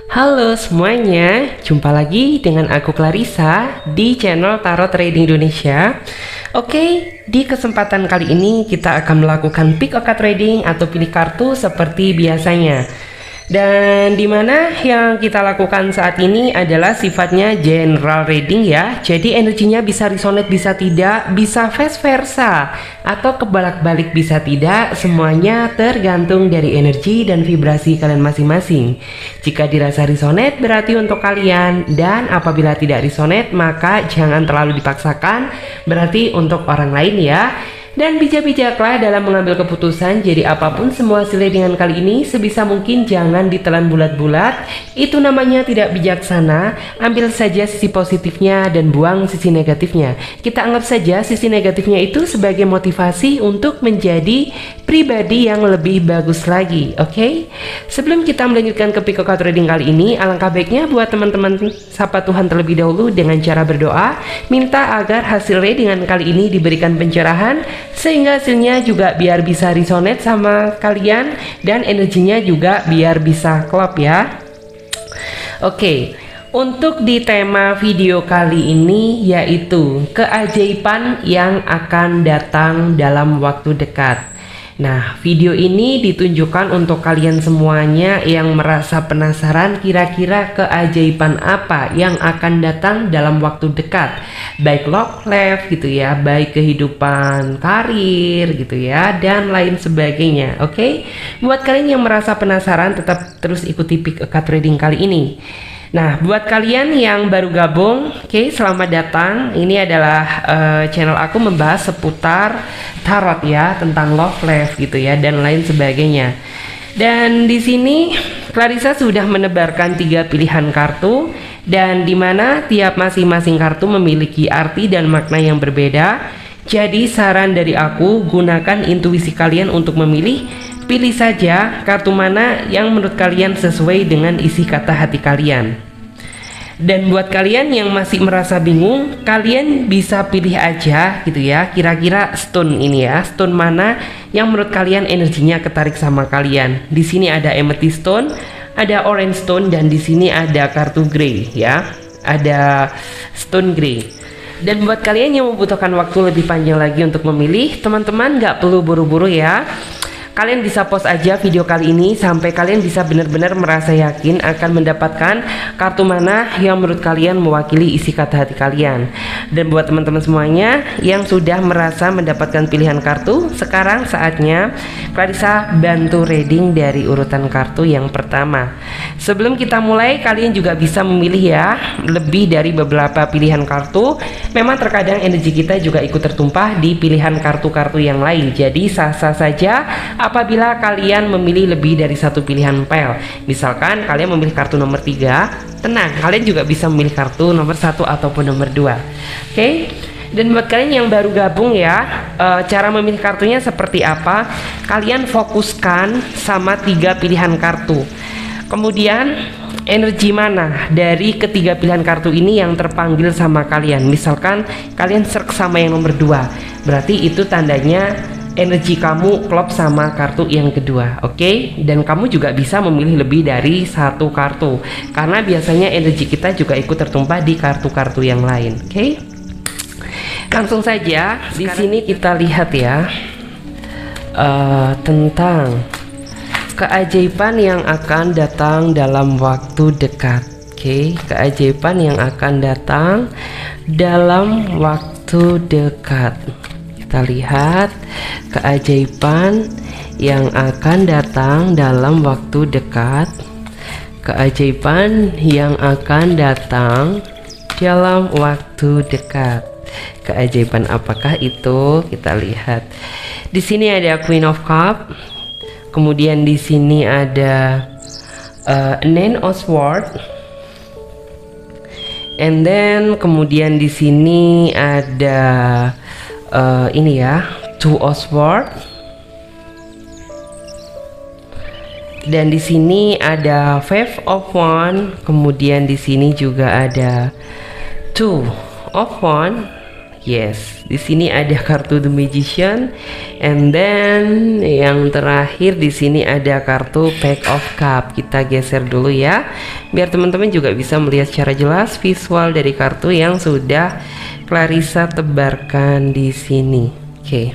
Halo semuanya, jumpa lagi dengan aku Clarissa di channel Tarot Trading Indonesia. Oke, di kesempatan kali ini kita akan melakukan pick a card trading atau pilih kartu seperti biasanya. Dan dimana yang kita lakukan saat ini adalah sifatnya general reading ya. Jadi energinya bisa resonate, bisa tidak, bisa vice versa, atau kebalak-balik bisa tidak. Semuanya tergantung dari energi dan vibrasi kalian masing-masing. Jika dirasa resonate berarti untuk kalian, dan apabila tidak resonate maka jangan terlalu dipaksakan, berarti untuk orang lain ya. Dan bijak-bijaklah dalam mengambil keputusan. Jadi apapun semua hasilnya dengan kali ini, sebisa mungkin jangan ditelan bulat-bulat. Itu namanya tidak bijaksana. Ambil saja sisi positifnya dan buang sisi negatifnya. Kita anggap saja sisi negatifnya itu sebagai motivasi untuk menjadi pribadi yang lebih bagus lagi. Oke? Sebelum kita melanjutkan ke pick a card trading kali ini, alangkah baiknya buat teman-teman sapa Tuhan terlebih dahulu dengan cara berdoa, minta agar hasil readingan kali ini diberikan pencerahan, sehingga hasilnya juga biar bisa resonate sama kalian dan energinya juga biar bisa klop ya. Oke, untuk di tema video kali ini yaitu keajaiban yang akan datang dalam waktu dekat. Nah, video ini ditunjukkan untuk kalian semuanya yang merasa penasaran kira-kira keajaiban apa yang akan datang dalam waktu dekat. Baik love life gitu ya, baik kehidupan karir gitu ya, dan lain sebagainya. Oke? Buat kalian yang merasa penasaran, tetap terus ikuti pick a card trading kali ini. Nah, buat kalian yang baru gabung, oke, selamat datang. Ini adalah channel aku membahas seputar tarot ya, tentang love life gitu ya, dan lain sebagainya. Dan di sini Clarissa sudah menebarkan 3 pilihan kartu, dan dimana tiap masing-masing kartu memiliki arti dan makna yang berbeda. Jadi saran dari aku, gunakan intuisi kalian untuk memilih. Pilih saja kartu mana yang menurut kalian sesuai dengan isi kata hati kalian. Dan buat kalian yang masih merasa bingung, kalian bisa pilih aja gitu ya, kira-kira stone ini ya, stone mana yang menurut kalian energinya ketarik sama kalian. Di sini ada amethyst stone, ada orange stone, dan di sini ada kartu grey ya, ada stone grey. Dan buat kalian yang membutuhkan waktu lebih panjang lagi untuk memilih, teman-teman nggak perlu buru-buru ya. Kalian bisa pause aja video kali ini sampai kalian bisa benar-benar merasa yakin akan mendapatkan kartu mana yang menurut kalian mewakili isi kata hati kalian. Dan buat teman-teman semuanya yang sudah merasa mendapatkan pilihan kartu, sekarang saatnya Clarissa bantu reading dari urutan kartu yang pertama. Sebelum kita mulai, kalian juga bisa memilih ya, lebih dari beberapa pilihan kartu. Memang terkadang energi kita juga ikut tertumpah di pilihan kartu-kartu yang lain. Jadi sah-sah saja apabila kalian memilih lebih dari satu pilihan pel. Misalkan kalian memilih kartu nomor 3, tenang, kalian juga bisa memilih kartu nomor 1 ataupun nomor 2. Oke? Dan buat kalian yang baru gabung ya, cara memilih kartunya seperti apa? Kalian fokuskan sama 3 pilihan kartu. Kemudian energi mana dari ketiga pilihan kartu ini yang terpanggil sama kalian. Misalkan kalian serk sama yang nomor 2, berarti itu tandanya energi kamu klop sama kartu yang kedua. Oke? Dan kamu juga bisa memilih lebih dari satu kartu, karena biasanya energi kita juga ikut tertumpah di kartu-kartu yang lain. Oke? Langsung saja di sini kita lihat ya, tentang keajaiban yang akan datang dalam waktu dekat. Oke, keajaiban yang akan datang dalam waktu dekat. Kita lihat keajaiban yang akan datang dalam waktu dekat. Keajaiban yang akan datang dalam waktu dekat. Keajaiban apakah itu? Kita lihat. Di sini ada Queen of Cup. Kemudian di sini ada Nine of Swords. And then kemudian di sini ada ini ya, Two of Swords. Dan di sini ada Five of Wands. Kemudian di sini juga ada Two of Wands Yes, di sini ada kartu The Magician, and then yang terakhir di sini ada kartu Page of Cup. Kita geser dulu ya, biar teman-teman juga bisa melihat secara jelas visual dari kartu yang sudah Clarissa tebarkan di sini. Oke.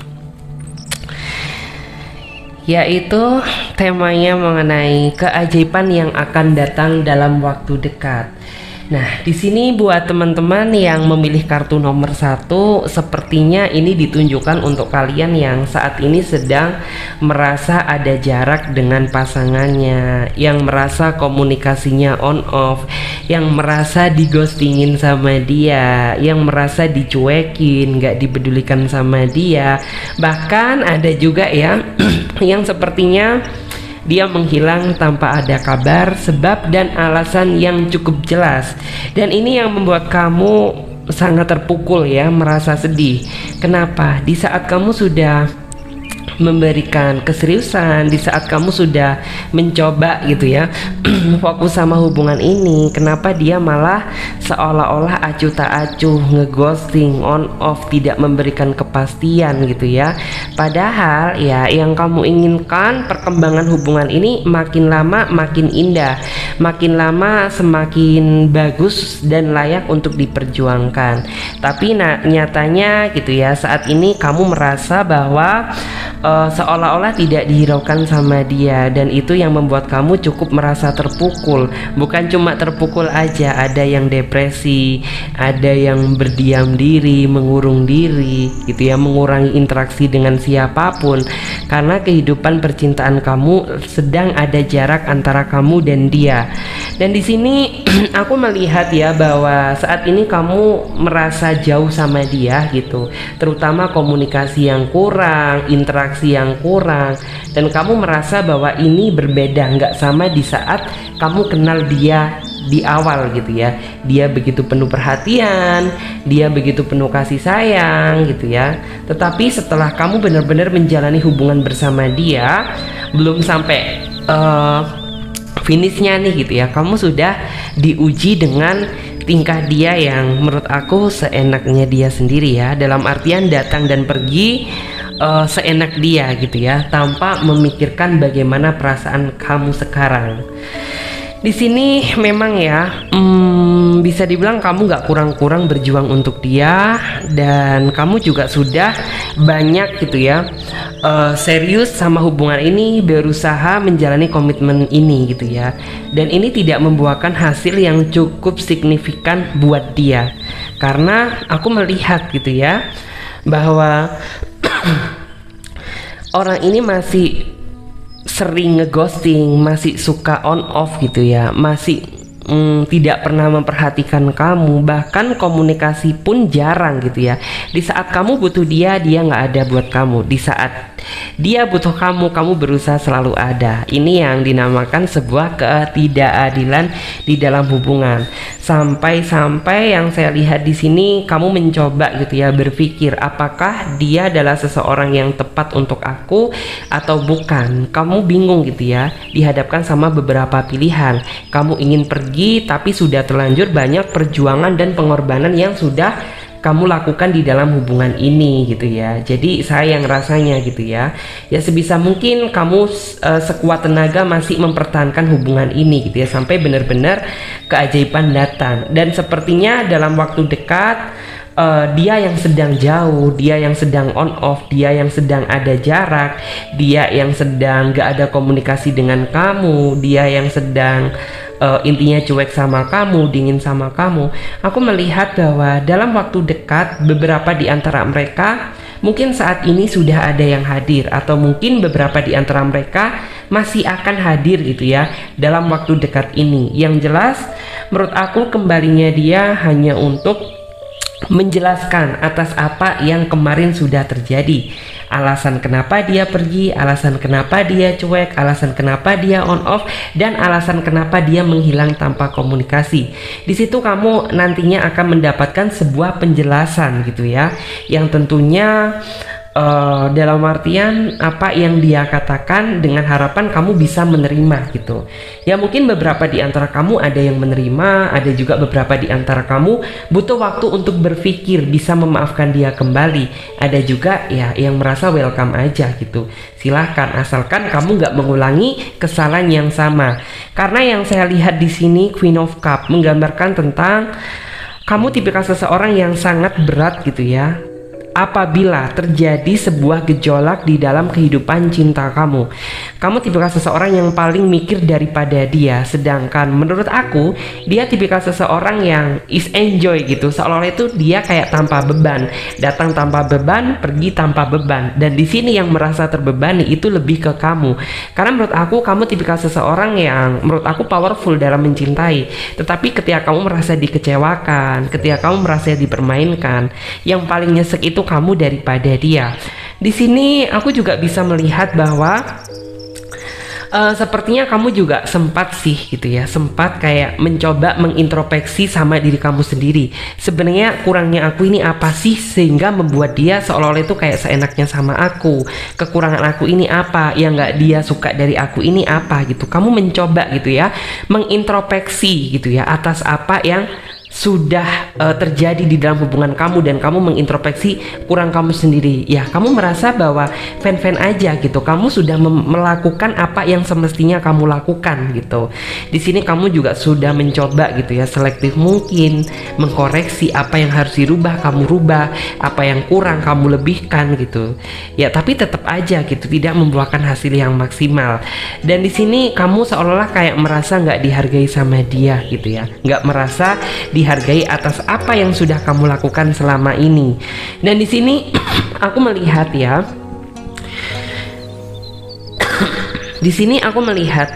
Yaitu temanya mengenai keajaiban yang akan datang dalam waktu dekat. Nah, di sini buat teman-teman yang memilih kartu nomor 1, sepertinya ini ditunjukkan untuk kalian yang saat ini sedang merasa ada jarak dengan pasangannya, yang merasa komunikasinya on off, yang merasa digostingin sama dia, yang merasa dicuekin, nggak dipedulikan sama dia. Bahkan ada juga ya yang sepertinya dia menghilang tanpa ada kabar, sebab dan alasan yang cukup jelas. Dan ini yang membuat kamu sangat terpukul ya, merasa sedih. Kenapa? Di saat kamu sudah memberikan keseriusan, di saat kamu sudah mencoba gitu ya fokus sama hubungan ini, kenapa dia malah seolah-olah acuh tak acuh, ngeghosting, on off, tidak memberikan kepastian gitu ya. Padahal ya yang kamu inginkan perkembangan hubungan ini makin lama makin indah, makin lama semakin bagus dan layak untuk diperjuangkan. Tapi nyatanya gitu ya, saat ini kamu merasa bahwa seolah-olah tidak dihiraukan sama dia, dan itu yang membuat kamu cukup merasa terpukul. Bukan cuma terpukul aja, ada yang depresi, ada yang berdiam diri, mengurung diri gitu ya, mengurangi interaksi dengan siapapun karena kehidupan percintaan kamu sedang ada jarak antara kamu dan dia. Dan di sini aku melihat ya bahwa saat ini kamu merasa jauh sama dia gitu, terutama komunikasi yang kurang, interaksi yang kurang, dan kamu merasa bahwa ini berbeda, nggak sama di saat kamu kenal dia di awal gitu ya. Dia begitu penuh perhatian, dia begitu penuh kasih sayang gitu ya. Tetapi setelah kamu benar-benar menjalani hubungan bersama dia, belum sampai finishnya nih gitu ya, kamu sudah diuji dengan tingkah dia yang menurut aku seenaknya dia sendiri ya, dalam artian datang dan pergi seenak dia gitu ya, tanpa memikirkan bagaimana perasaan kamu sekarang. Di sini memang ya bisa dibilang kamu gak kurang-kurang berjuang untuk dia, dan kamu juga sudah banyak gitu ya serius sama hubungan ini, berusaha menjalani komitmen ini gitu ya. Dan ini tidak membuahkan hasil yang cukup signifikan buat dia, karena aku melihat gitu ya bahwa orang ini masih sering ngeghosting, masih suka on off gitu ya, masih tidak pernah memperhatikan kamu, bahkan komunikasi pun jarang gitu ya. Di saat kamu butuh dia, dia nggak ada buat kamu. Di saat dia butuh kamu, kamu berusaha selalu ada. Ini yang dinamakan sebuah ketidakadilan di dalam hubungan. Sampai-sampai yang saya lihat di sini, kamu mencoba gitu ya berpikir apakah dia adalah seseorang yang tepat untuk aku atau bukan. Kamu bingung gitu ya, dihadapkan sama beberapa pilihan. Kamu ingin pergi, tapi sudah terlanjur banyak perjuangan dan pengorbanan yang sudah kamu lakukan di dalam hubungan ini gitu ya. Jadi sayang rasanya gitu ya. Ya sebisa mungkin kamu sekuat tenaga masih mempertahankan hubungan ini gitu ya, sampai benar-benar keajaiban datang. Dan sepertinya dalam waktu dekat dia yang sedang jauh, dia yang sedang on off, dia yang sedang ada jarak, dia yang sedang gak ada komunikasi dengan kamu, dia yang sedang intinya cuek sama kamu, dingin sama kamu. Aku melihat bahwa dalam waktu dekat beberapa di antara mereka mungkin saat ini sudah ada yang hadir, atau mungkin beberapa di antara mereka masih akan hadir gitu ya dalam waktu dekat ini. Yang jelas menurut aku kembalinya dia hanya untuk menjelaskan atas apa yang kemarin sudah terjadi, alasan kenapa dia pergi, alasan kenapa dia cuek, alasan kenapa dia on off, dan alasan kenapa dia menghilang tanpa komunikasi. Di situ kamu nantinya akan mendapatkan sebuah penjelasan gitu ya, yang tentunya dalam artian apa yang dia katakan dengan harapan kamu bisa menerima gitu. Ya mungkin beberapa di antara kamu ada yang menerima, ada juga beberapa di antara kamu butuh waktu untuk berpikir bisa memaafkan dia kembali. Ada juga ya yang merasa welcome aja gitu. Silahkan, asalkan kamu nggak mengulangi kesalahan yang sama. Karena yang saya lihat di sini Queen of Cup menggambarkan tentang kamu tipikal seseorang yang sangat berat gitu ya. Apabila terjadi sebuah gejolak di dalam kehidupan cinta kamu tipikal seseorang yang paling mikir daripada dia. Sedangkan menurut aku, dia tipikal seseorang yang is enjoy gitu. Seolah-olah itu dia kayak tanpa beban, datang tanpa beban, pergi tanpa beban. Dan di sini yang merasa terbebani itu lebih ke kamu. Karena menurut aku, kamu tipikal seseorang yang menurut aku powerful dalam mencintai. Tetapi ketika kamu merasa dikecewakan, ketika kamu merasa dipermainkan, yang paling nyesek itu kamu daripada dia. Di sini aku juga bisa melihat bahwa sepertinya kamu juga sempat sih gitu ya, sempat kayak mencoba mengintrospeksi sama diri kamu sendiri. Sebenarnya kurangnya aku ini apa sih sehingga membuat dia seolah-olah itu kayak seenaknya sama aku. Kekurangan aku ini apa, yang nggak dia suka dari aku ini apa gitu. Kamu mencoba gitu ya, mengintrospeksi gitu ya atas apa yang sudah terjadi di dalam hubungan kamu, dan kamu mengintrospeksi kurang kamu sendiri. Ya, kamu merasa bahwa fan-fan aja gitu. Kamu sudah melakukan apa yang semestinya kamu lakukan gitu. Di sini kamu juga sudah mencoba gitu ya, selektif mungkin, mengkoreksi apa yang harus dirubah, kamu rubah, apa yang kurang kamu lebihkan gitu. Ya, tapi tetap aja gitu tidak membuahkan hasil yang maksimal. Dan di sini kamu seolah-olah kayak merasa nggak dihargai sama dia gitu ya, nggak merasa dihargai atas apa yang sudah kamu lakukan selama ini. Dan di sini aku melihat ya, di sini aku melihat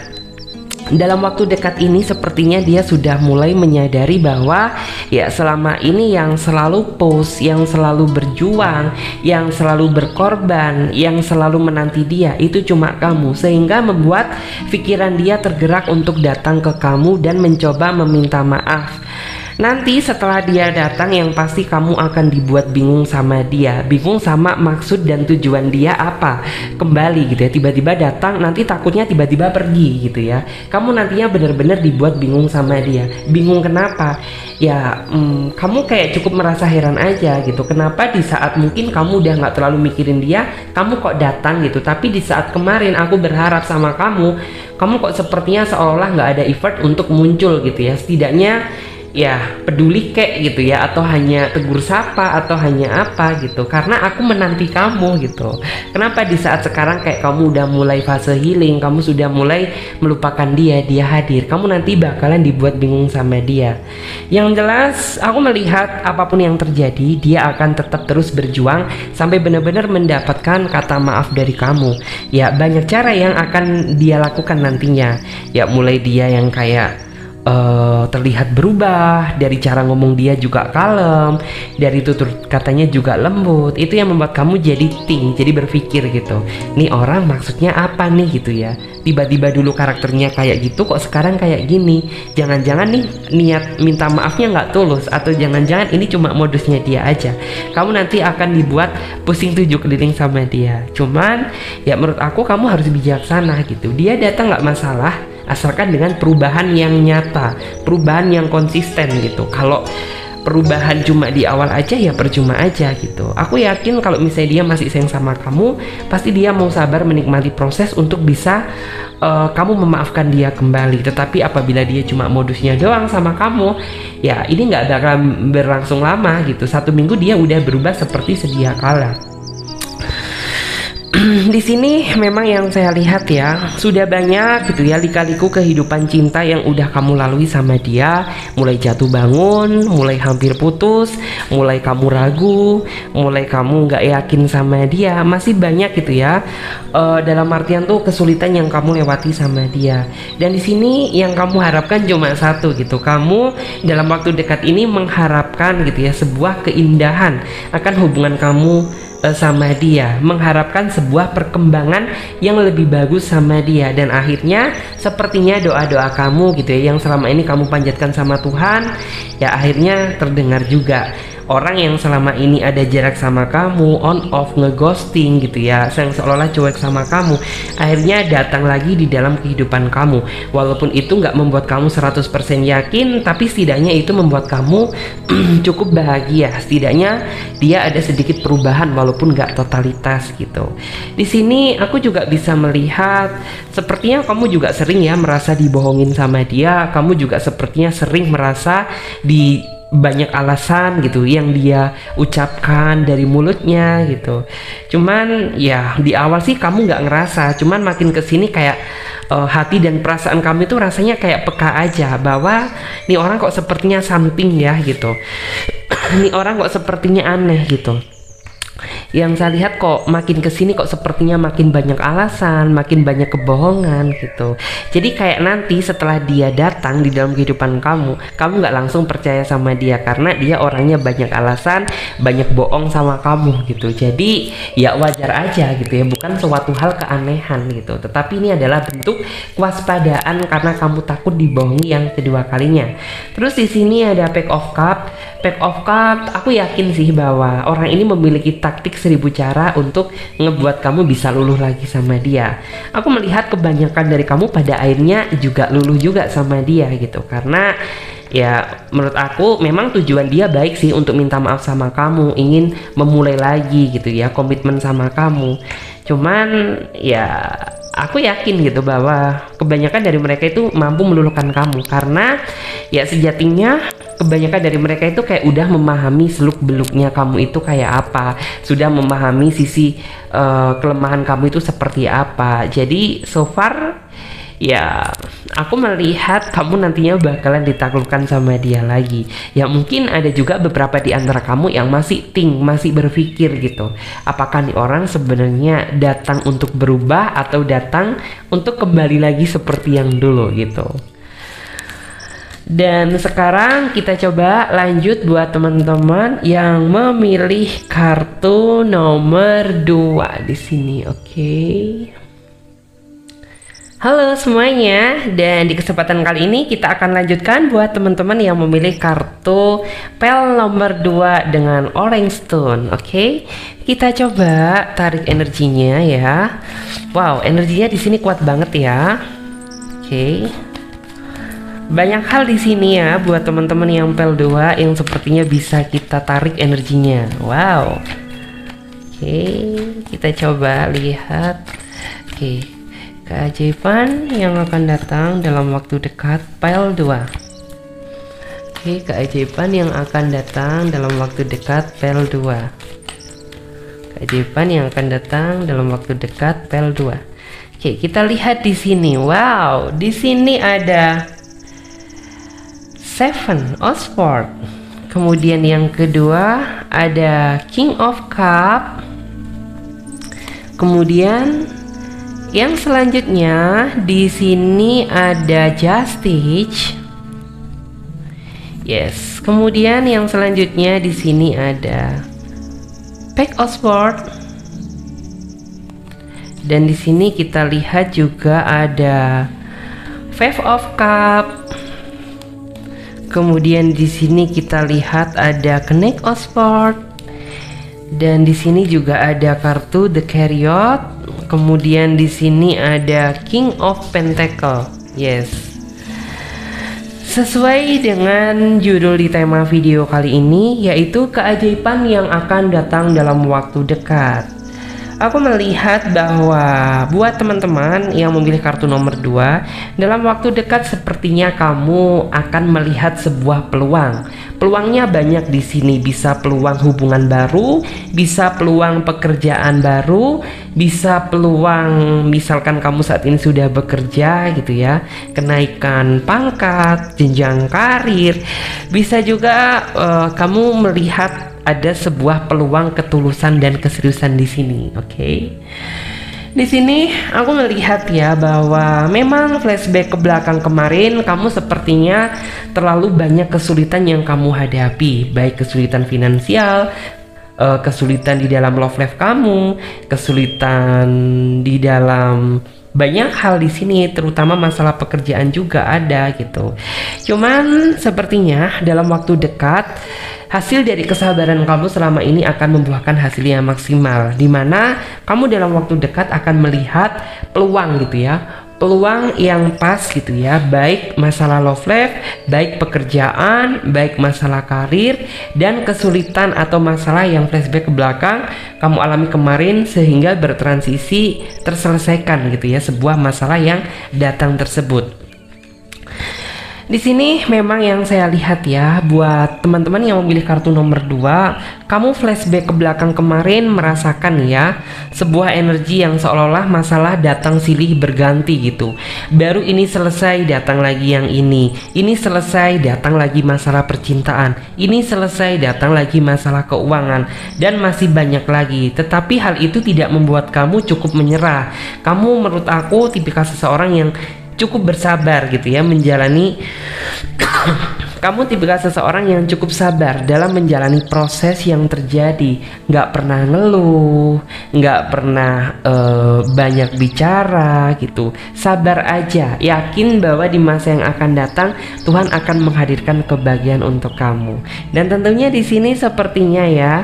dalam waktu dekat ini sepertinya dia sudah mulai menyadari bahwa ya selama ini yang selalu post, yang selalu berjuang, yang selalu berkorban, yang selalu menanti dia itu cuma kamu, sehingga membuat pikiran dia tergerak untuk datang ke kamu dan mencoba meminta maaf. Nanti setelah dia datang, yang pasti kamu akan dibuat bingung sama dia, bingung sama maksud dan tujuan dia apa kembali gitu ya. Tiba-tiba datang, nanti takutnya tiba-tiba pergi gitu ya. Kamu nantinya benar-benar dibuat bingung sama dia. Bingung kenapa? Ya kamu kayak cukup merasa heran aja gitu. Kenapa di saat mungkin kamu udah nggak terlalu mikirin dia, kamu kok datang gitu. Tapi di saat kemarin aku berharap sama kamu kok sepertinya seolah nggak ada effort untuk muncul gitu ya. Setidaknya ya peduli kek gitu ya, atau hanya tegur sapa, atau hanya apa gitu, karena aku menanti kamu gitu. Kenapa di saat sekarang kayak kamu udah mulai fase healing, kamu sudah mulai melupakan dia hadir, kamu nanti bakalan dibuat bingung sama dia. Yang jelas aku melihat apapun yang terjadi, dia akan tetap terus berjuang sampai benar-benar mendapatkan kata maaf dari kamu. Ya banyak cara yang akan dia lakukan nantinya, ya mulai dia yang kayak terlihat berubah, dari cara ngomong dia juga kalem, dari tutur katanya juga lembut. Itu yang membuat kamu jadi jadi berpikir gitu, nih orang maksudnya apa nih gitu ya. Tiba-tiba dulu karakternya kayak gitu, kok sekarang kayak gini. Jangan-jangan nih niat minta maafnya nggak tulus, atau jangan-jangan ini cuma modusnya dia aja. Kamu nanti akan dibuat pusing 7 keliling sama dia. Cuman ya menurut aku kamu harus bijaksana gitu. Dia datang nggak masalah, asalkan dengan perubahan yang nyata, perubahan yang konsisten gitu. Kalau perubahan cuma di awal aja ya percuma aja gitu. Aku yakin kalau misalnya dia masih sayang sama kamu, pasti dia mau sabar menikmati proses untuk bisa kamu memaafkan dia kembali. Tetapi apabila dia cuma modusnya doang sama kamu, ya ini nggak bakal berlangsung lama gitu. 1 minggu dia udah berubah seperti sedia kala. Di sini memang yang saya lihat ya, sudah banyak gitu ya lika-liku kehidupan cinta yang udah kamu lalui sama dia. Mulai jatuh bangun, mulai hampir putus, mulai kamu ragu, mulai kamu nggak yakin sama dia. Masih banyak gitu ya, dalam artian tuh kesulitan yang kamu lewati sama dia. Dan di sini yang kamu harapkan cuma satu gitu, kamu dalam waktu dekat ini mengharapkan gitu ya sebuah keindahan akan hubungan kamu sama dia, mengharapkan sebuah perkembangan yang lebih bagus sama dia. Dan akhirnya sepertinya doa-doa kamu gitu ya, yang selama ini kamu panjatkan sama Tuhan, ya akhirnya terdengar juga. orang yang selama ini ada jarak sama kamu, on off, ngeghosting gitu ya, yang seolah-olah cuek sama kamu, akhirnya datang lagi di dalam kehidupan kamu. Walaupun itu nggak membuat kamu 100% yakin, tapi setidaknya itu membuat kamu cukup bahagia. Setidaknya dia ada sedikit perubahan walaupun nggak totalitas gitu. Di sini aku juga bisa melihat sepertinya kamu juga sering ya merasa dibohongin sama dia. Kamu juga sepertinya sering merasa di banyak alasan gitu yang dia ucapkan dari mulutnya gitu. Cuman ya di awal sih kamu nggak ngerasa, cuman makin kesini kayak hati dan perasaan kamu itu rasanya kayak peka aja bahwa nih orang kok sepertinya something ya gitu. Nih orang kok sepertinya aneh gitu. Yang saya lihat kok makin kesini kok sepertinya makin banyak alasan, makin banyak kebohongan gitu. Jadi kayak nanti setelah dia datang di dalam kehidupan kamu nggak langsung percaya sama dia karena dia orangnya banyak alasan, banyak bohong sama kamu gitu. Jadi ya wajar aja gitu ya, bukan suatu hal keanehan gitu. Tetapi ini adalah bentuk kewaspadaan karena kamu takut dibohongi yang kedua kalinya. Terus di sini ada Pack of Cup. Pack of Cup, aku yakin sih bahwa orang ini memiliki taktik 1000 cara untuk ngebuat kamu bisa luluh lagi sama dia. Aku melihat kebanyakan dari kamu pada akhirnya juga luluh juga sama dia gitu, karena ya menurut aku memang tujuan dia baik sih untuk minta maaf sama kamu, ingin memulai lagi gitu ya, komitmen sama kamu. Cuman ya aku yakin gitu bahwa kebanyakan dari mereka itu mampu meluluhkan kamu karena ya sejatinya kebanyakan dari mereka itu kayak udah memahami seluk beluknya kamu itu kayak apa, sudah memahami sisi kelemahan kamu itu seperti apa. Jadi so far ya aku melihat kamu nantinya bakalan ditaklukkan sama dia lagi. Ya mungkin ada juga beberapa di antara kamu yang masih masih berpikir gitu, apakah nih orang sebenarnya datang untuk berubah atau datang untuk kembali lagi seperti yang dulu gitu. Dan sekarang kita coba lanjut buat teman-teman yang memilih kartu nomor 2 di sini, oke? Halo semuanya, dan di kesempatan kali ini kita akan lanjutkan buat teman-teman yang memilih kartu pel nomor 2 dengan orange stone, oke? Kita coba tarik energinya ya. Wow, energinya di sini kuat banget ya. Oke. Banyak hal di sini ya buat teman-teman yang pel 2 yang sepertinya bisa kita tarik energinya. Wow. Oke, kita coba lihat. Oke, keajaiban yang akan datang dalam waktu dekat pel 2. Oke, keajaiban yang akan datang dalam waktu dekat pel 2. Keajaiban yang akan datang dalam waktu dekat pel 2. Oke, kita lihat di sini. Wow, di sini ada Seven of Swords. Kemudian yang kedua ada King of Cup. Kemudian yang selanjutnya di sini ada Justice. Yes. Kemudian yang selanjutnya di sini ada Pack of Swords. Dan di sini kita lihat juga ada Five of Cup. Kemudian di sini kita lihat ada Knight of Swords. Dan di sini juga ada kartu The Chariot. Kemudian di sini ada King of Pentacle. Yes. Sesuai dengan judul di tema video kali ini, yaitu keajaiban yang akan datang dalam waktu dekat. Aku melihat bahwa buat teman-teman yang memilih kartu nomor 2, dalam waktu dekat sepertinya kamu akan melihat sebuah peluang. Peluangnya banyak di sini, bisa peluang hubungan baru, bisa peluang pekerjaan baru, bisa peluang misalkan kamu saat ini sudah bekerja gitu ya, kenaikan pangkat, jenjang karir. Bisa juga kamu melihat ada sebuah peluang ketulusan dan keseriusan di sini, oke? Di sini aku melihat ya bahwa memang flashback ke belakang kemarin kamu sepertinya terlalu banyak kesulitan yang kamu hadapi, baik kesulitan finansial, kesulitan di dalam love life kamu, kesulitan di dalam banyak hal di sini, terutama masalah pekerjaan juga ada gitu. Cuman sepertinya dalam waktu dekat hasil dari kesabaran kamu selama ini akan membuahkan hasil yang maksimal, dimana kamu dalam waktu dekat akan melihat peluang gitu ya, peluang yang pas gitu ya, baik masalah love life, baik pekerjaan, baik masalah karir, dan kesulitan atau masalah yang flashback ke belakang kamu alami kemarin sehingga bertransisi terselesaikan gitu ya, sebuah masalah yang datang tersebut. Di sini memang yang saya lihat ya, buat teman-teman yang memilih kartu nomor 2, kamu flashback ke belakang kemarin merasakan ya sebuah energi yang seolah-olah masalah datang silih berganti gitu. Baru ini selesai datang lagi yang ini selesai datang lagi masalah percintaan, ini selesai datang lagi masalah keuangan, dan masih banyak lagi. Tetapi hal itu tidak membuat kamu cukup menyerah. Kamu menurut aku tipikal seseorang yang cukup bersabar gitu ya menjalani kamu tipikal seseorang yang cukup sabar dalam menjalani proses yang terjadi, nggak pernah ngeluh, nggak pernah banyak bicara gitu. Sabar aja, yakin bahwa di masa yang akan datang Tuhan akan menghadirkan kebahagiaan untuk kamu. Dan tentunya di sini sepertinya ya,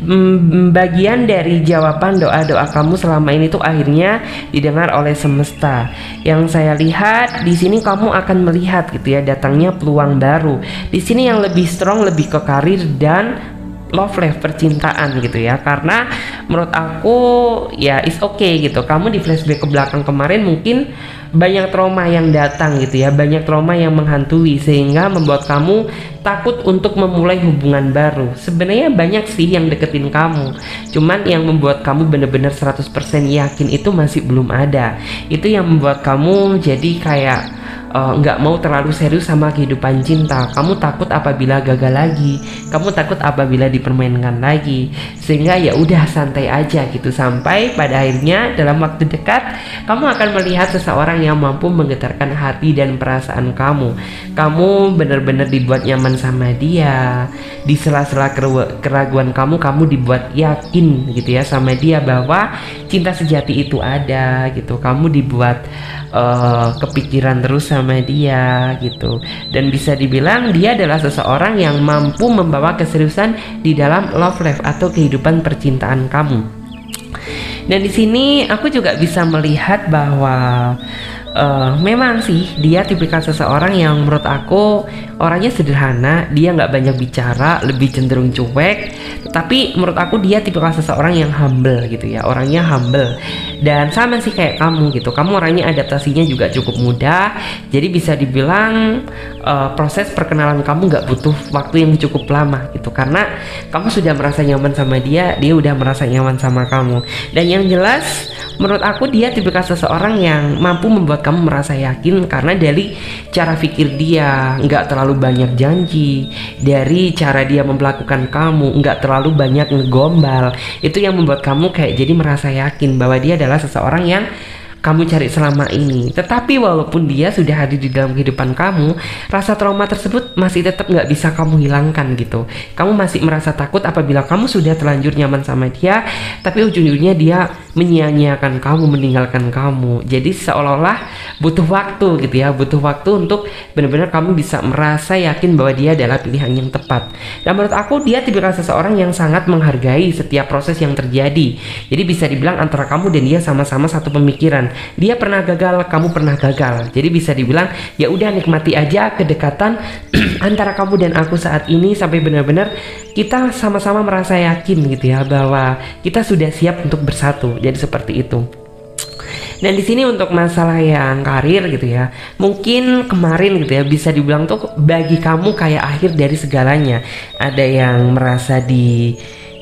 bagian dari jawaban doa-doa kamu selama ini tuh akhirnya didengar oleh semesta. Yang saya lihat di sini kamu akan melihat gitu ya datangnya peluang baru. Di sini yang lebih strong, lebih ke karir dan love life, percintaan gitu ya. Karena menurut aku ya is okay gitu. Kamu di flashback ke belakang kemarin mungkin banyak trauma yang datang gitu ya, banyak trauma yang menghantui sehingga membuat kamu takut untuk memulai hubungan baru. Sebenarnya banyak sih yang deketin kamu, cuman yang membuat kamu bener-bener 100% yakin itu masih belum ada. Itu yang membuat kamu jadi kayak nggak mau terlalu serius sama kehidupan cinta. Kamu takut apabila gagal lagi, kamu takut apabila dipermainkan lagi, sehingga ya udah santai aja gitu, sampai pada akhirnya dalam waktu dekat kamu akan melihat seseorang yang mampu menggetarkan hati dan perasaan kamu. Kamu benar-benar dibuat nyaman sama dia. Di sela-sela keraguan kamu dibuat yakin gitu ya sama dia bahwa cinta sejati itu ada gitu. Kamu dibuat kepikiran terus sama dia gitu, dan bisa dibilang dia adalah seseorang yang mampu membawa keseriusan di dalam love life atau kehidupan percintaan kamu. Dan di sini aku juga bisa melihat bahwa memang sih dia tipikal seseorang yang menurut aku orangnya sederhana, dia nggak banyak bicara, lebih cenderung cuek. Tapi menurut aku dia tipikal seseorang yang humble gitu ya, orangnya humble. Dan sama sih kayak kamu gitu, kamu orangnya adaptasinya juga cukup mudah. Jadi bisa dibilang proses perkenalan kamu nggak butuh waktu yang cukup lama gitu, karena kamu sudah merasa nyaman sama dia, dia udah merasa nyaman sama kamu. Dan yang jelas menurut aku dia tipikal seseorang yang mampu membuat kamu merasa yakin, karena dari cara pikir dia nggak terlalu banyak janji, dari cara dia memperlakukan kamu nggak terlalu banyak ngegombal. Itu yang membuat kamu kayak jadi merasa yakin bahwa dia adalah seseorang yang kamu cari selama ini. Tetapi walaupun dia sudah hadir di dalam kehidupan kamu, rasa trauma tersebut masih tetap nggak bisa kamu hilangkan gitu. Kamu masih merasa takut apabila kamu sudah terlanjur nyaman sama dia, tapi ujung-ujungnya dia menyia-nyiakan kamu, meninggalkan kamu. Jadi seolah-olah butuh waktu gitu ya, butuh waktu untuk benar-benar kamu bisa merasa yakin bahwa dia adalah pilihan yang tepat. Dan menurut aku dia tipikal seseorang yang sangat menghargai setiap proses yang terjadi. Jadi bisa dibilang antara kamu dan dia sama-sama satu pemikiran. Dia pernah gagal, kamu pernah gagal. Jadi bisa dibilang ya udah nikmati aja kedekatan antara kamu dan aku saat ini sampai benar-benar kita sama-sama merasa yakin gitu ya bahwa kita sudah siap untuk bersatu. Jadi seperti itu. Dan di sini untuk masalah yang karir gitu ya, mungkin kemarin gitu ya bisa dibilang tuh bagi kamu kayak akhir dari segalanya. Ada yang merasa di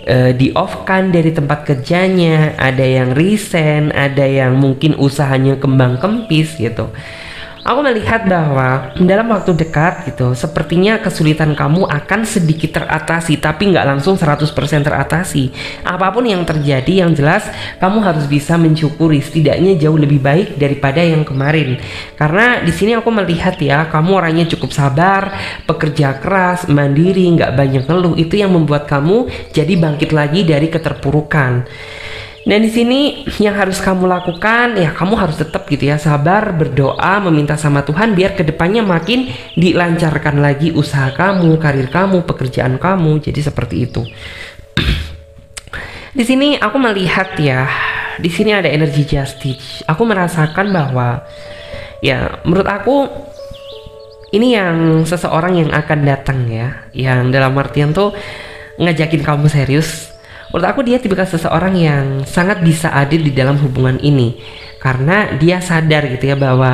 off-kan dari tempat kerjanya, ada yang resign, ada yang mungkin usahanya kembang kempis gitu. Aku melihat bahwa dalam waktu dekat gitu, sepertinya kesulitan kamu akan sedikit teratasi, tapi nggak langsung 100% teratasi. Apapun yang terjadi, yang jelas kamu harus bisa mensyukuri, setidaknya jauh lebih baik daripada yang kemarin. Karena di sini aku melihat ya, kamu orangnya cukup sabar, pekerja keras, mandiri, nggak banyak ngeluh. Itu yang membuat kamu jadi bangkit lagi dari keterpurukan. Dan di sini yang harus kamu lakukan ya, kamu harus tetap gitu ya, sabar, berdoa, meminta sama Tuhan biar kedepannya makin dilancarkan lagi usaha kamu, karir kamu, pekerjaan kamu. Jadi seperti itu. Di sini aku melihat ya, di sini ada energi justice. Aku merasakan bahwa ya, menurut aku ini yang seseorang yang akan datang ya, yang dalam artian tuh ngajakin kamu serius. Menurut aku dia tipikal seseorang yang sangat bisa adil di dalam hubungan ini, karena dia sadar gitu ya bahwa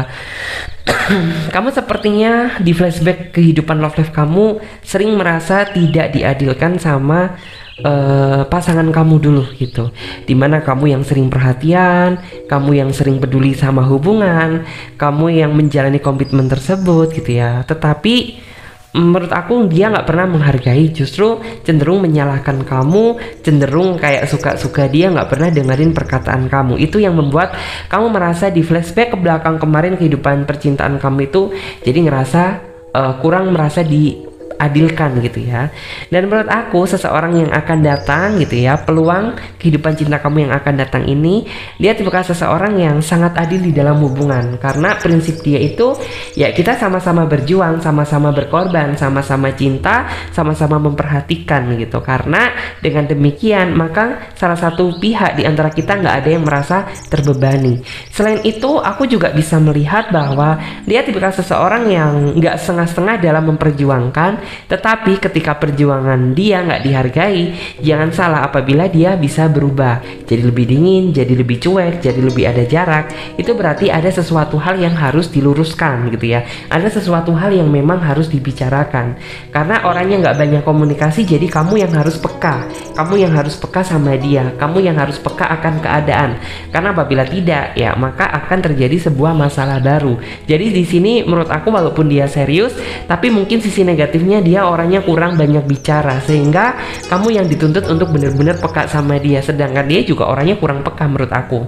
kamu sepertinya di flashback kehidupan love life kamu sering merasa tidak diadilkan sama pasangan kamu dulu gitu, dimana kamu yang sering perhatian, kamu yang sering peduli sama hubungan, kamu yang menjalani komitmen tersebut gitu ya. Tetapi menurut aku dia nggak pernah menghargai, justru cenderung menyalahkan kamu, cenderung kayak suka-suka dia, nggak pernah dengerin perkataan kamu. Itu yang membuat kamu merasa di flashback ke belakang kemarin kehidupan percintaan kamu itu jadi ngerasa kurang merasa diadilkan gitu ya. Dan menurut aku seseorang yang akan datang gitu ya, peluang kehidupan cinta kamu yang akan datang ini, dia tipikal seseorang yang sangat adil di dalam hubungan, karena prinsip dia itu ya kita sama-sama berjuang, sama-sama berkorban, sama-sama cinta, sama-sama memperhatikan gitu. Karena dengan demikian maka salah satu pihak di antara kita nggak ada yang merasa terbebani. Selain itu aku juga bisa melihat bahwa dia tipikal seseorang yang nggak setengah-setengah dalam memperjuangkan. Tetapi ketika perjuangan dia nggak dihargai, jangan salah apabila dia bisa berubah jadi lebih dingin, jadi lebih cuek, jadi lebih ada jarak. Itu berarti ada sesuatu hal yang harus diluruskan gitu ya, ada sesuatu hal yang memang harus dibicarakan. Karena orangnya nggak banyak komunikasi, jadi kamu yang harus peka, kamu yang harus peka sama dia, kamu yang harus peka akan keadaan. Karena apabila tidak ya maka akan terjadi sebuah masalah baru. Jadi di sini menurut aku walaupun dia serius, tapi mungkin sisi negatifnya dia orangnya kurang banyak bicara, sehingga kamu yang dituntut untuk benar-benar peka sama dia, sedangkan dia juga orangnya kurang peka menurut aku.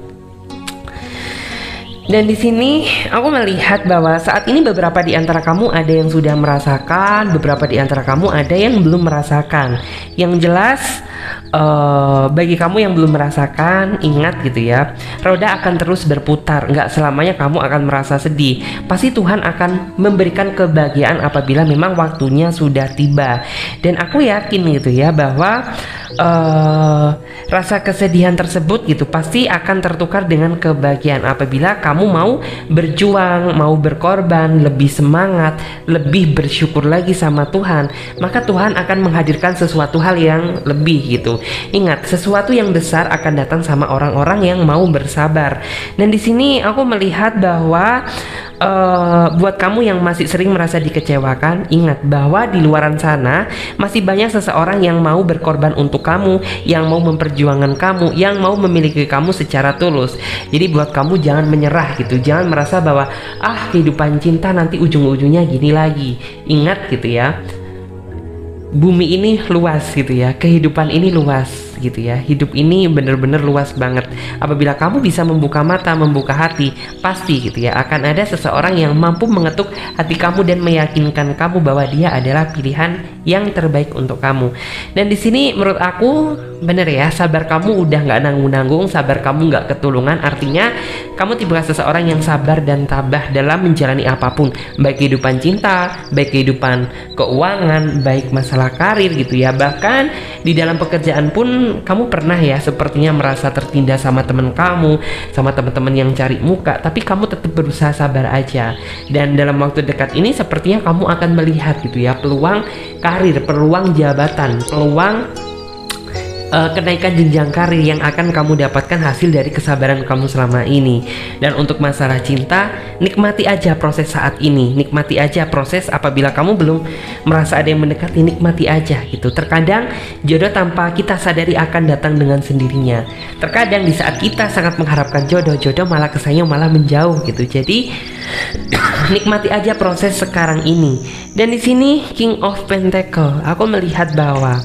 Dan di sini aku melihat bahwa saat ini beberapa di antara kamu ada yang sudah merasakan, beberapa di antara kamu ada yang belum merasakan. Yang jelas bagi kamu yang belum merasakan, ingat gitu ya, roda akan terus berputar, nggak selamanya kamu akan merasa sedih. Pasti Tuhan akan memberikan kebahagiaan apabila memang waktunya sudah tiba. Dan aku yakin gitu ya bahwa rasa kesedihan tersebut gitu pasti akan tertukar dengan kebahagiaan apabila kamu mau berjuang, mau berkorban, lebih semangat, lebih bersyukur lagi sama Tuhan. Maka Tuhan akan menghadirkan sesuatu hal yang lebih gitu. Ingat, sesuatu yang besar akan datang sama orang-orang yang mau bersabar. Dan di sini aku melihat bahwa buat kamu yang masih sering merasa dikecewakan, ingat bahwa di luaran sana masih banyak seseorang yang mau berkorban untuk kamu, yang mau memperjuangkan kamu, yang mau memiliki kamu secara tulus. Jadi buat kamu jangan menyerah gitu, jangan merasa bahwa kehidupan cinta nanti ujung-ujungnya gini lagi. Ingat gitu ya, bumi ini luas gitu ya, kehidupan ini luas gitu ya, hidup ini bener-bener luas banget. Apabila kamu bisa membuka mata, membuka hati, pasti gitu ya akan ada seseorang yang mampu mengetuk hati kamu dan meyakinkan kamu bahwa dia adalah pilihan yang terbaik untuk kamu. Dan di sini menurut aku bener ya, sabar kamu udah nggak nanggung-nanggung, sabar kamu nggak ketulungan. Artinya kamu tipe seseorang yang sabar dan tabah dalam menjalani apapun, baik kehidupan cinta, baik kehidupan keuangan, baik masalah karir gitu ya. Bahkan di dalam pekerjaan pun kamu pernah ya sepertinya merasa tertindas sama teman kamu, sama teman-teman yang cari muka, tapi kamu tetap berusaha sabar aja. Dan dalam waktu dekat ini sepertinya kamu akan melihat gitu ya peluang karir, peluang jabatan, peluang kenaikan jenjang karir yang akan kamu dapatkan hasil dari kesabaran kamu selama ini. Dan untuk masalah cinta, nikmati aja proses saat ini, nikmati aja proses. Apabila kamu belum merasa ada yang mendekati, nikmati aja gitu. Terkadang jodoh tanpa kita sadari akan datang dengan sendirinya. Terkadang di saat kita sangat mengharapkan jodoh, jodoh malah kesayang, malah menjauh gitu. Jadi nikmati aja proses sekarang ini. Dan di sini King of Pentacle, aku melihat bahwa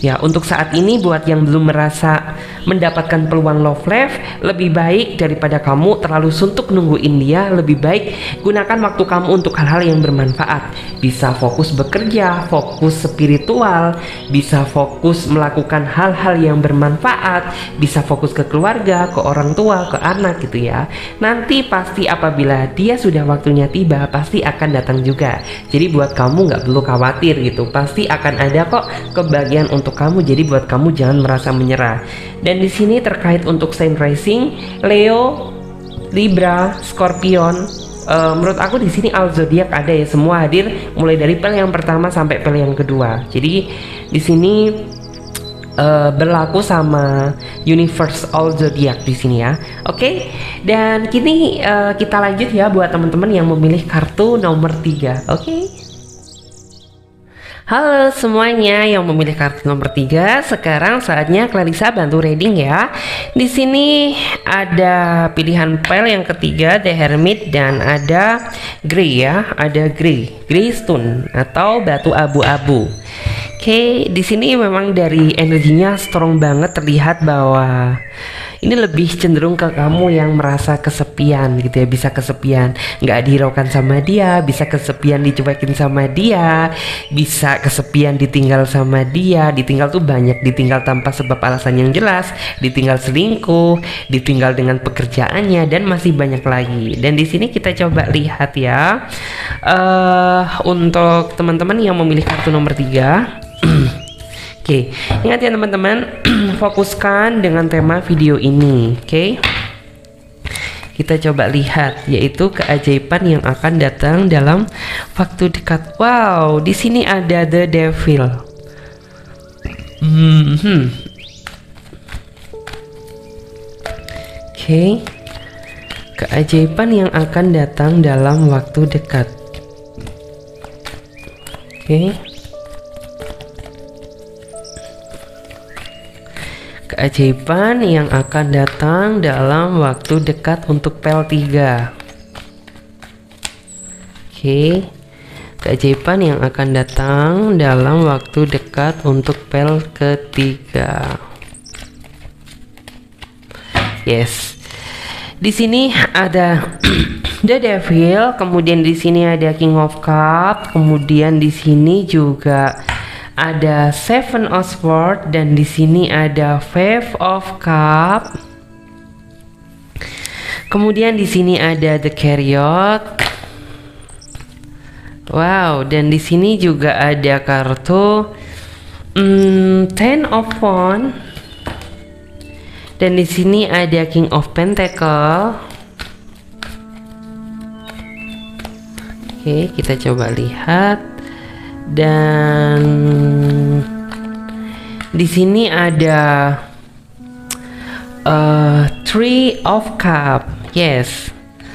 Ya, untuk saat ini buat yang belum merasa mendapatkan peluang love life, lebih baik daripada kamu terlalu suntuk nungguin dia, lebih baik gunakan waktu kamu untuk hal-hal yang bermanfaat. Bisa fokus bekerja, fokus spiritual, bisa fokus melakukan hal-hal yang bermanfaat, bisa fokus ke keluarga, ke orang tua, ke anak gitu ya. Nanti pasti apabila dia sudah waktunya tiba, pasti akan datang juga. Jadi buat kamu nggak perlu khawatir gitu, pasti akan ada kok kebahagiaan untuk kamu. Jadi buat kamu jangan merasa menyerah. Dan di sini terkait untuk sign rising, Leo, Libra, Scorpion, menurut aku di sini all zodiak ada ya, semua hadir mulai dari pel yang pertama sampai pel yang kedua. Jadi di sini berlaku sama universe all zodiak di sini ya. Oke. Dan kini kita lanjut ya buat teman-teman yang memilih kartu nomor 3. Oke. Halo semuanya yang memilih kartu nomor 3. Sekarang saatnya Clarissa bantu reading ya. Di sini ada pilihan pel yang ketiga, The Hermit, dan ada Grey ya. Ada Grey Stone atau batu abu-abu. Oke, di sini memang dari energinya strong banget, terlihat bahwa ini lebih cenderung ke kamu yang merasa kesepian gitu ya, bisa kesepian nggak dihiraukan sama dia, bisa kesepian dicuekin sama dia, bisa kesepian ditinggal sama dia. Ditinggal tuh banyak, ditinggal tanpa sebab alasan yang jelas, ditinggal selingkuh, ditinggal dengan pekerjaannya, dan masih banyak lagi. Dan di sini kita coba lihat ya, untuk teman-teman yang memilih kartu nomor 3. Oke, ingat ya teman-teman, fokuskan dengan tema video ini. Oke, kita coba lihat, yaitu keajaiban yang akan datang dalam waktu dekat. Wow, di sini ada The Devil. Oke, keajaiban yang akan datang dalam waktu dekat. Oke. Keajaiban yang akan datang dalam waktu dekat untuk pel 3. Oke. Keajaiban yang akan datang dalam waktu dekat untuk pel ketiga. Yes. Di sini ada The Devil, kemudian di sini ada King of Cups, kemudian di sini juga ada Seven of Swords, dan di sini ada Five of Cups. Kemudian di sini ada The Chariot. Wow, dan di sini juga ada kartu Ten of Wands. Dan di sini ada King of Pentacle. Oke, kita coba lihat. Dan di sini ada Three of Cups. Yes.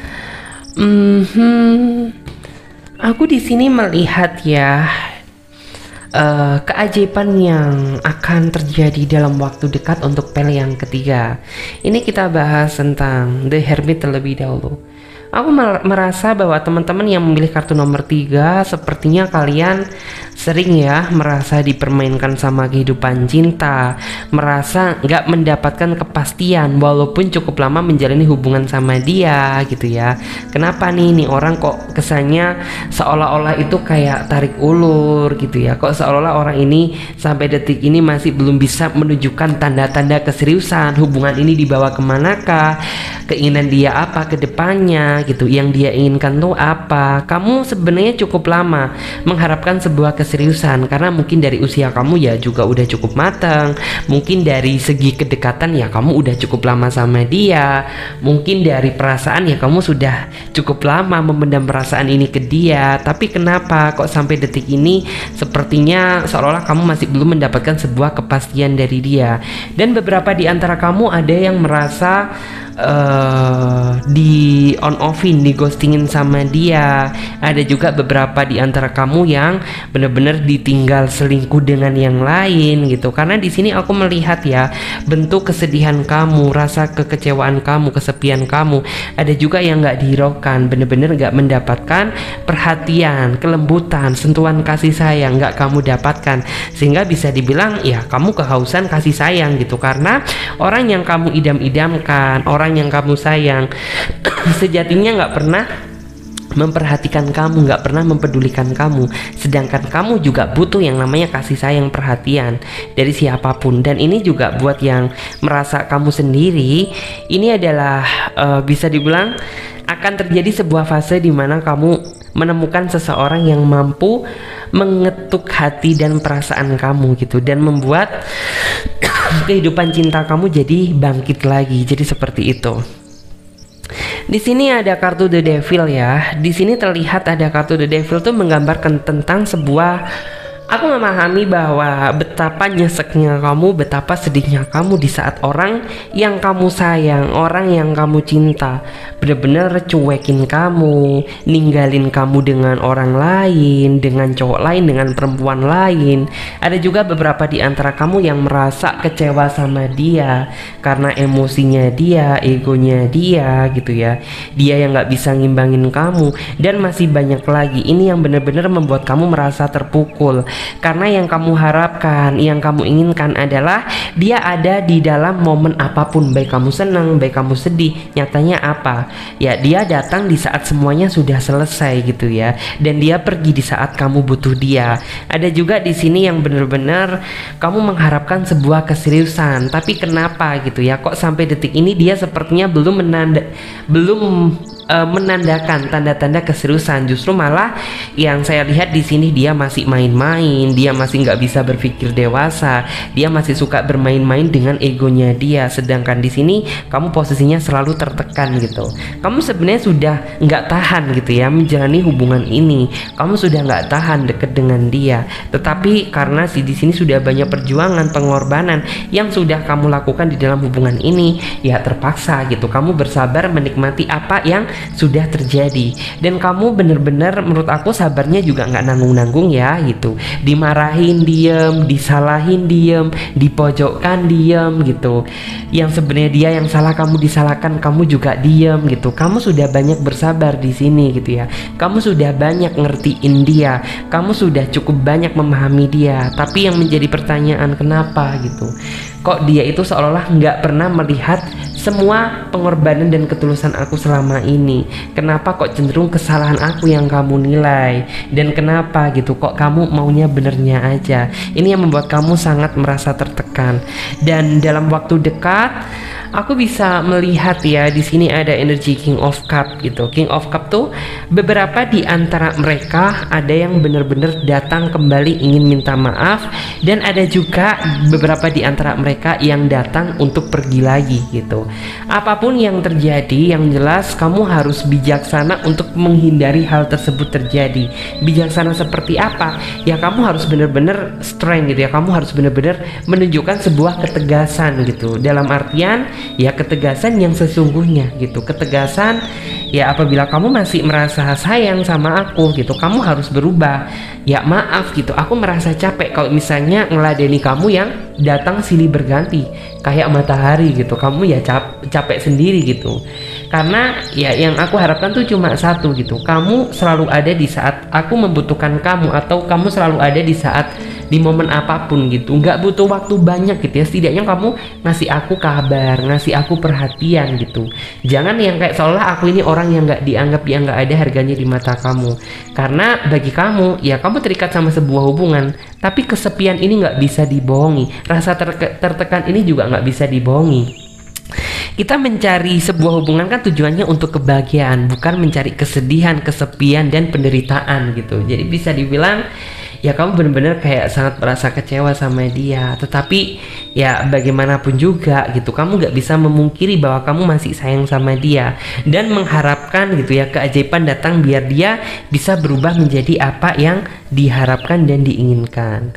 Aku di sini melihat ya, keajaiban yang akan terjadi dalam waktu dekat untuk pel yang ketiga. Ini kita bahas tentang The Hermit terlebih dahulu. Aku merasa bahwa teman-teman yang memilih kartu nomor 3, sepertinya kalian sering ya merasa dipermainkan sama kehidupan cinta, merasa nggak mendapatkan kepastian walaupun cukup lama menjalani hubungan sama dia gitu ya. Kenapa nih orang kok kesannya seolah-olah itu kayak tarik ulur gitu ya, kok seolah-olah orang ini sampai detik ini masih belum bisa menunjukkan tanda-tanda keseriusan. Hubungan ini dibawa kemanakah, keinginan dia apa ke depannya gitu, yang dia inginkan tuh apa. Kamu sebenarnya cukup lama mengharapkan sebuah keseriusan karena mungkin dari usia kamu ya juga udah cukup matang, mungkin dari segi kedekatan ya kamu udah cukup lama sama dia, mungkin dari perasaan ya kamu sudah cukup lama memendam perasaan ini ke dia. Tapi kenapa kok sampai detik ini sepertinya seolah-olah kamu masih belum mendapatkan sebuah kepastian dari dia. Dan beberapa di antara kamu ada yang merasa di on offin, di ghostingin sama dia. Ada juga beberapa di antara kamu yang bener-bener ditinggal selingkuh dengan yang lain gitu. Karena di sini aku melihat ya, bentuk kesedihan kamu, rasa kekecewaan kamu, kesepian kamu. Ada juga yang nggak dihiraukan, bener-bener nggak mendapatkan perhatian, kelembutan, sentuhan kasih sayang, nggak kamu dapatkan. Sehingga bisa dibilang ya kamu kehausan kasih sayang gitu. Karena orang yang kamu idam-idamkan, orang yang kamu sayang sejatinya nggak pernah memperhatikan kamu, nggak pernah mempedulikan kamu. Sedangkan kamu juga butuh yang namanya kasih sayang, perhatian dari siapapun. Dan ini juga buat yang merasa kamu sendiri, ini adalah bisa dibilang akan terjadi sebuah fase di mana kamu menemukan seseorang yang mampu mengetuk hati dan perasaan kamu gitu, dan membuat kehidupan cinta kamu jadi bangkit lagi. Jadi seperti itu. Di sini ada kartu The Devil ya. Di sini terlihat ada kartu The Devil tuh menggambarkan tentang sebuah, aku memahami bahwa betapa nyeseknya kamu, betapa sedihnya kamu di saat orang yang kamu sayang, orang yang kamu cinta bener-bener cuekin kamu, ninggalin kamu dengan orang lain, dengan cowok lain, dengan perempuan lain. Ada juga beberapa di antara kamu yang merasa kecewa sama dia karena emosinya dia, egonya dia gitu ya. Dia yang gak bisa ngimbangin kamu. Dan masih banyak lagi. Ini yang bener-bener membuat kamu merasa terpukul. Karena yang kamu harapkan, yang kamu inginkan adalah dia ada di dalam momen apapun, baik kamu senang, baik kamu sedih. Nyatanya apa? Ya dia datang di saat semuanya sudah selesai gitu ya, dan dia pergi di saat kamu butuh dia. Ada juga di sini yang benar-benar kamu mengharapkan sebuah keseriusan, tapi kenapa gitu ya? Kok sampai detik ini dia sepertinya belum menandakan tanda-tanda keseriusan. Justru malah yang saya lihat di sini dia masih main-main, dia masih nggak bisa berpikir dewasa, dia masih suka bermain-main dengan egonya dia. Sedangkan di sini kamu posisinya selalu tertekan gitu. Kamu sebenarnya sudah nggak tahan gitu ya menjalani hubungan ini. Kamu sudah nggak tahan deket dengan dia. Tetapi karena di sini sudah banyak perjuangan, pengorbanan yang sudah kamu lakukan di dalam hubungan ini, ya terpaksa gitu. Kamu bersabar menikmati apa yang sudah terjadi, dan kamu bener-bener menurut aku sabarnya juga nggak nanggung-nanggung ya gitu. Dimarahin diem, disalahin diem, dipojokkan diem gitu. Yang sebenarnya dia yang salah, kamu disalahkan, kamu juga diem gitu. Kamu sudah banyak bersabar di sini gitu ya. Kamu sudah banyak ngertiin dia, kamu sudah cukup banyak memahami dia. Tapi yang menjadi pertanyaan, kenapa gitu? Kok dia itu seolah-olah nggak pernah melihat semua pengorbanan dan ketulusan aku selama ini? Kenapa kok cenderung kesalahan aku yang kamu nilai? Dan kenapa gitu kok kamu maunya benernya aja? Ini yang membuat kamu sangat merasa tertekan. Dan dalam waktu dekat aku bisa melihat ya, di sini ada energi King of Cup gitu. King of Cup tuh beberapa di antara mereka ada yang benar-benar datang kembali ingin minta maaf, dan ada juga beberapa di antara mereka yang datang untuk pergi lagi gitu. Apapun yang terjadi, yang jelas kamu harus bijaksana untuk menghindari hal tersebut terjadi. Bijaksana seperti apa? Ya kamu harus benar-benar strength gitu ya. Kamu harus benar-benar menunjukkan sebuah ketegasan gitu. Dalam artian ya ketegasan yang sesungguhnya gitu. Ketegasan ya apabila kamu masih merasa sayang sama aku gitu, kamu harus berubah. Ya maaf gitu, aku merasa capek kalau misalnya ngeladeni kamu yang datang silih berganti kayak matahari gitu. Kamu ya capek sendiri gitu. Karena ya yang aku harapkan tuh cuma satu gitu, kamu selalu ada di saat aku membutuhkan kamu, atau kamu selalu ada di saat di momen apapun gitu. Nggak butuh waktu banyak gitu ya, setidaknya kamu ngasih aku kabar, ngasih aku perhatian gitu. Jangan yang kayak seolah aku ini orang yang nggak dianggap, yang nggak ada harganya di mata kamu. Karena bagi kamu ya kamu terikat sama sebuah hubungan, tapi kesepian ini nggak bisa dibohongi, rasa tertekan ini juga nggak bisa dibohongi. Kita mencari sebuah hubungan kan tujuannya untuk kebahagiaan, bukan mencari kesedihan, kesepian, dan penderitaan gitu. Jadi bisa dibilang ya kamu benar-benar kayak sangat merasa kecewa sama dia. Tetapi ya bagaimanapun juga gitu, kamu gak bisa memungkiri bahwa kamu masih sayang sama dia, dan mengharapkan gitu ya keajaiban datang biar dia bisa berubah menjadi apa yang diharapkan dan diinginkan.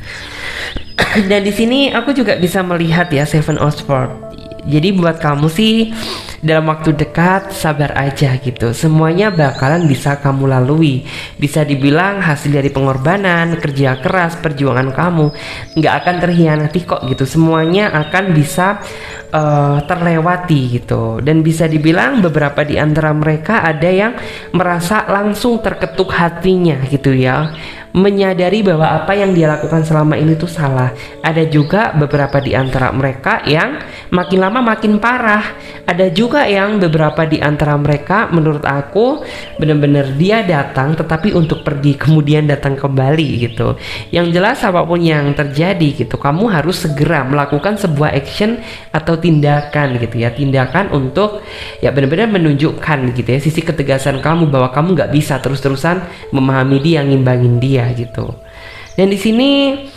Dan di sini aku juga bisa melihat ya Seven of Swords. Jadi buat kamu sih dalam waktu dekat sabar aja gitu. Semuanya bakalan bisa kamu lalui. Bisa dibilang hasil dari pengorbanan, kerja keras, perjuangan kamu nggak akan terhianati kok gitu. Semuanya akan bisa terlewati gitu. Dan bisa dibilang beberapa di antara mereka ada yang merasa langsung terketuk hatinya gitu ya, menyadari bahwa apa yang dia lakukan selama ini tuh salah. Ada juga beberapa di antara mereka yang makin lama makin parah. Ada juga yang beberapa di antara mereka menurut aku benar-benar dia datang tetapi untuk pergi kemudian datang kembali gitu. Yang jelas apapun yang terjadi gitu, kamu harus segera melakukan sebuah action atau tindakan gitu ya, tindakan untuk ya benar-benar menunjukkan gitu ya sisi ketegasan kamu bahwa kamu nggak bisa terus-terusan memahami dia, ngimbangin dia gitu. Dan di sini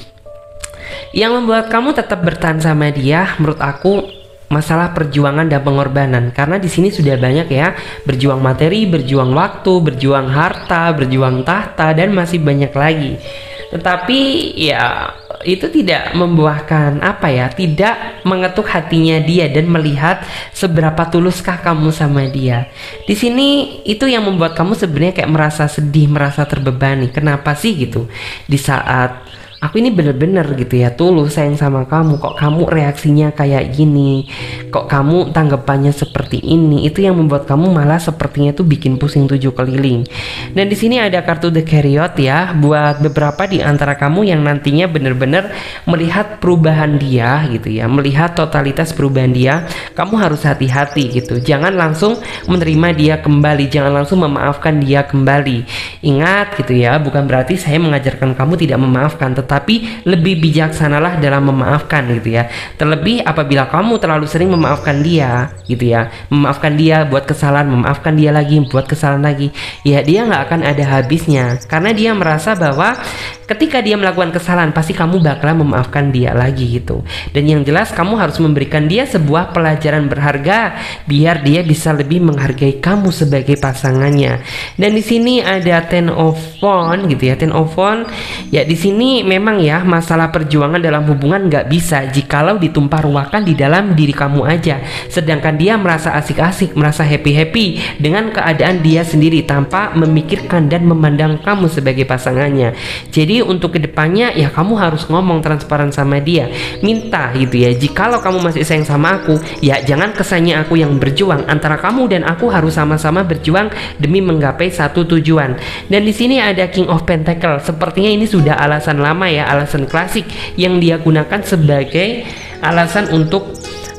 yang membuat kamu tetap bertahan sama dia menurut aku masalah perjuangan dan pengorbanan, karena di sini sudah banyak ya, berjuang materi, berjuang waktu, berjuang harta, berjuang tahta, dan masih banyak lagi. Tetapi ya itu tidak membuahkan apa ya, tidak mengetuk hatinya dia dan melihat seberapa tuluskah kamu sama dia. Di sini itu yang membuat kamu sebenarnya kayak merasa sedih, merasa terbebani. Kenapa sih gitu? Di saat aku ini bener-bener gitu ya tulus sayang sama kamu, kok kamu reaksinya kayak gini, kok kamu tanggapannya seperti ini. Itu yang membuat kamu malah sepertinya tuh bikin pusing 7 keliling. Dan di sini ada kartu The Chariot ya, buat beberapa di antara kamu yang nantinya bener-bener melihat perubahan dia gitu ya, melihat totalitas perubahan dia. Kamu harus hati-hati gitu, jangan langsung menerima dia kembali, jangan langsung memaafkan dia kembali. Ingat gitu ya, bukan berarti saya mengajarkan kamu tidak memaafkan, tapi lebih bijaksanalah dalam memaafkan gitu ya. Terlebih apabila kamu terlalu sering memaafkan dia gitu ya, memaafkan dia buat kesalahan, memaafkan dia lagi buat kesalahan lagi, ya dia nggak akan ada habisnya, karena dia merasa bahwa ketika dia melakukan kesalahan pasti kamu bakalan memaafkan dia lagi gitu. Dan yang jelas kamu harus memberikan dia sebuah pelajaran berharga biar dia bisa lebih menghargai kamu sebagai pasangannya. Dan di sini ada Ten of Wands gitu ya, Ten of Wands ya. Di sini memang ya, masalah perjuangan dalam hubungan nggak bisa jikalau ditumpah ruahkan di dalam diri kamu aja, sedangkan dia merasa asik-asik, merasa happy-happy dengan keadaan dia sendiri tanpa memikirkan dan memandang kamu sebagai pasangannya. Jadi untuk kedepannya ya kamu harus ngomong transparan sama dia, minta gitu ya, jikalau kamu masih sayang sama aku ya jangan kesannya aku yang berjuang, antara kamu dan aku harus sama-sama berjuang demi menggapai satu tujuan. Dan di sini ada King of Pentacle, sepertinya ini sudah alasan lama ya, alasan klasik yang dia gunakan sebagai alasan untuk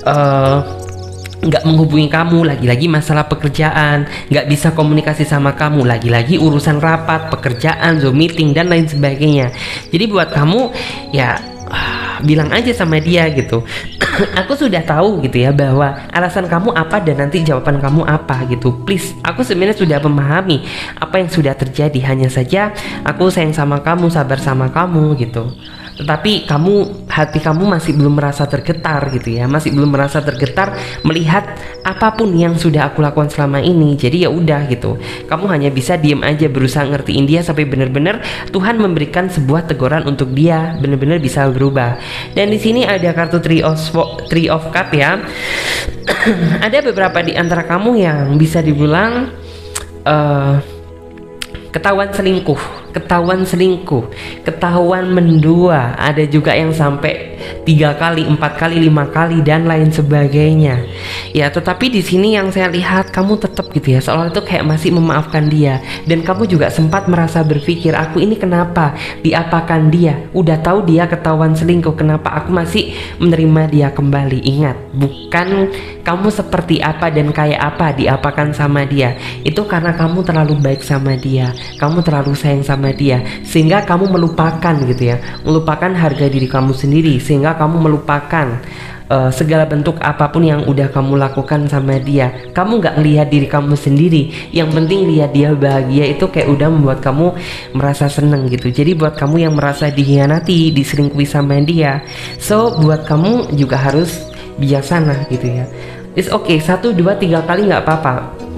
nggak menghubungi kamu, lagi-lagi masalah pekerjaan, nggak bisa komunikasi sama kamu, lagi-lagi urusan rapat, pekerjaan, Zoom meeting dan lain sebagainya. Jadi buat kamu ya bilang aja sama dia gitu, aku sudah tahu gitu ya bahwa alasan kamu apa dan nanti jawaban kamu apa gitu. Please, aku sebenarnya sudah memahami apa yang sudah terjadi, hanya saja aku sayang sama kamu, sabar sama kamu gitu. Tetapi hati kamu masih belum merasa tergetar gitu ya, masih belum merasa tergetar melihat apapun yang sudah aku lakukan selama ini. Jadi ya udah gitu, kamu hanya bisa diem aja, berusaha ngertiin dia sampai benar-benar Tuhan memberikan sebuah teguran untuk dia benar-benar bisa berubah. Dan di sini ada kartu Three of Cups ya. Ada beberapa di antara kamu yang bisa dibilang ketahuan selingkuh, ketahuan mendua. Ada juga yang sampai 3 kali, 4 kali, 5 kali dan lain sebagainya. Ya, tetapi di sini yang saya lihat kamu tetap gitu ya, seolah itu kayak masih memaafkan dia. Dan kamu juga sempat merasa berpikir, aku ini kenapa diapakan dia? Udah tahu dia ketahuan selingkuh, kenapa aku masih menerima dia kembali? Ingat, bukan kamu seperti apa dan kayak apa diapakan sama dia. Itu karena kamu terlalu baik sama dia, kamu terlalu sayang sama dia, sehingga kamu melupakan gitu ya, melupakan harga diri kamu sendiri, sehingga kamu melupakan segala bentuk apapun yang udah kamu lakukan sama dia. Kamu nggak lihat diri kamu sendiri, yang penting lihat dia bahagia. Itu kayak udah membuat kamu merasa seneng gitu. Jadi buat kamu yang merasa dikhianati, diselingkuhi sama dia, so buat kamu juga harus bijaksana gitu ya. It's okay, 1, 2, 3 kali nggak apa-apa.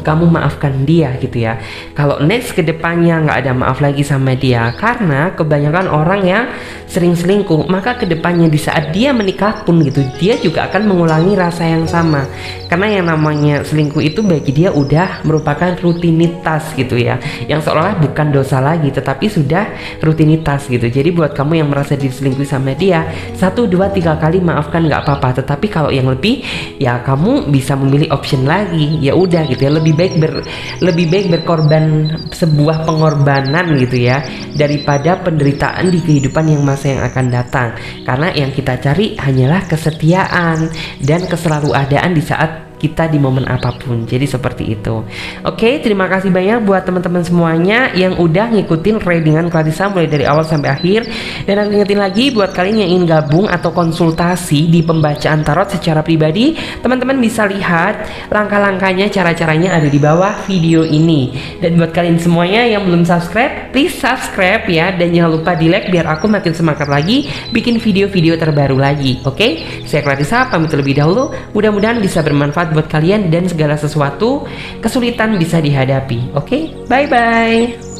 kamu maafkan dia gitu ya. Kalau next ke depannya nggak ada maaf lagi sama dia, karena kebanyakan orang yang sering selingkuh, maka ke depannya di saat dia menikah pun gitu, dia juga akan mengulangi rasa yang sama. Karena yang namanya selingkuh itu bagi dia udah merupakan rutinitas gitu ya, yang seolah bukan dosa lagi tetapi sudah rutinitas gitu. Jadi buat kamu yang merasa diselingkuhi sama dia, 1, 2, 3 kali maafkan nggak apa-apa. Tetapi kalau yang lebih ya kamu bisa memilih option lagi, ya udah gitu ya, lebih baik berkorban sebuah pengorbanan gitu ya, daripada penderitaan di kehidupan yang masa yang akan datang. Karena yang kita cari hanyalah kesetiaan dan keselaluadaan di saat kita di momen apapun. Jadi seperti itu. Oke, terima kasih banyak buat teman-teman semuanya yang udah ngikutin readingan Clarissa mulai dari awal sampai akhir. Dan aku ingetin lagi buat kalian yang ingin gabung atau konsultasi di pembacaan tarot secara pribadi, teman-teman bisa lihat langkah-langkahnya, cara-caranya ada di bawah video ini. Dan buat kalian semuanya yang belum subscribe, please subscribe ya, dan jangan lupa di like biar aku makin semangat lagi bikin video-video terbaru lagi. Oke, saya Clarissa pamit terlebih dahulu. Mudah-mudahan bisa bermanfaat buat kalian dan segala sesuatu kesulitan bisa dihadapi. Oke, bye bye.